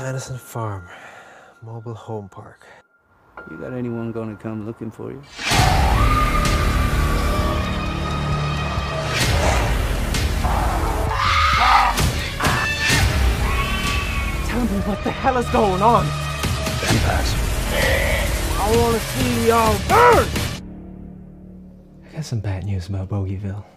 Madison Farm, mobile home park. You got anyone gonna come looking for you? Tell me what the hell is going on. Vampires. I want to see y'all burn! I got some bad news about Bogieville.